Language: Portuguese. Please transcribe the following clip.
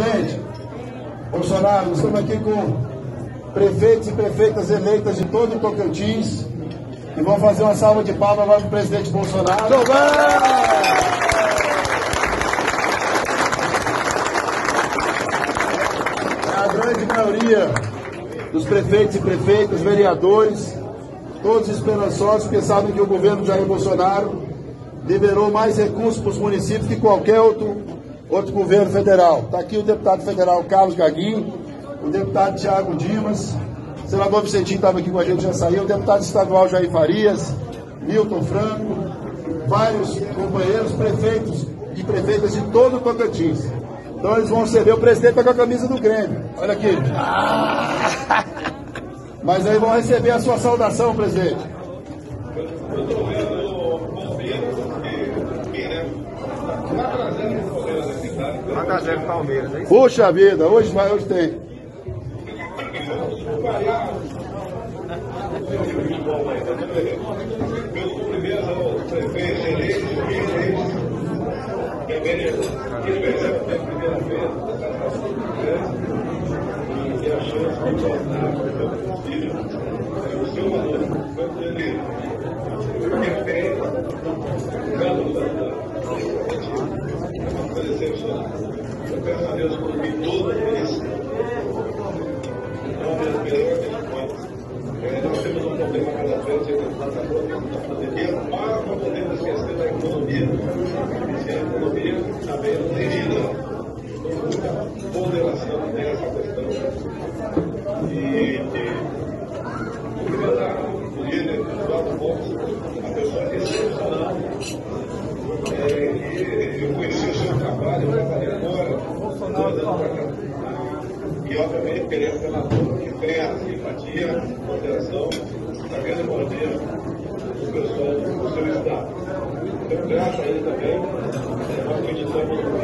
Presidente Bolsonaro, nós estamos aqui com prefeitos e prefeitas eleitas de todo o Tocantins e vamos fazer uma salva de palmas agora para o presidente Bolsonaro. A grande maioria dos prefeitos e prefeitas, vereadores, todos esperançosos, porque sabem que o governo Jair Bolsonaro liberou mais recursos para os municípios que qualquer outro governo federal. Está aqui o deputado federal Carlos Gaguinho, o deputado Thiago Dimas, o senador Vicentinho estava aqui com a gente, já saiu, o deputado estadual Jair Farias, Milton Franco, vários companheiros, prefeitos e prefeitas de todo o Tocantins. Então eles vão receber, o presidente está com a camisa do Grêmio, olha aqui. Mas aí vão receber a sua saudação, presidente. Palmeiras, hein? Puxa vida, hoje tem. Eu peço a Deus por mim todo isso. Nós temos um problema cada vez da pandemia, mas não podemos esquecer da economia. Se a economia também não tem muita ponderação nessa questão. E eu queria dar o líder do Eduardo Bolsonaro, a pessoa que é excepcional. Eu conheci o seu trabalho, eu trabalhei agora, e obviamente queremos senador que tenha simpatia, moderação, está vendo bom dia do pessoal do seu estado. Então, graças a ele também, nós acreditamos